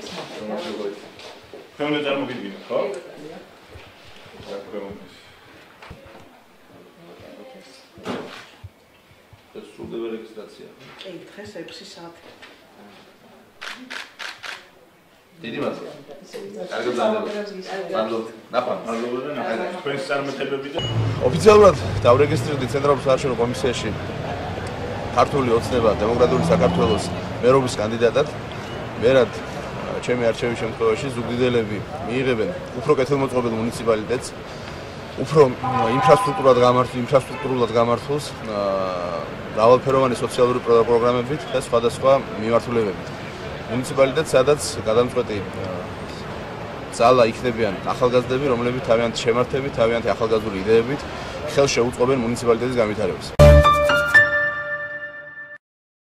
Pewne წარმოგიდგინე, ხო? ეს სრულდება რეგისტრაცია. კი, დღეს 6 საათი. დიდი მადლობა. კარგად მადლობა. ნახავთ. თქვენს წარმატებები და ოფიციალურად დავრეგისტრირდი ცენტრალურ საარჩევნო კომისიაში ქართული ოცნება დემოკრატიული საქართველოს მერობის კანდიდატად. მერად ჩემი არჩევის შემთხვევაში ზუგდიდელები მიიღებენ უფრო კეთილმოწყობილ მუნიციპალიტეტს, უფრო ინფრასტრუქტურულად გამართულს, მრავალფეროვანი სოციალური პროგრამებით და სხვადასხვა მიმართულებებით. მუნიციპალიტეტს, სადაც გადამწყვეტი ძალა იქნებიან ახალგაზრდები, რომლებიც თავიანთი შემართებით, თავიანთი ახალგაზრდული იდეებით ხელს შეუწყობენ მუნიციპალიტეტის განვითარებას.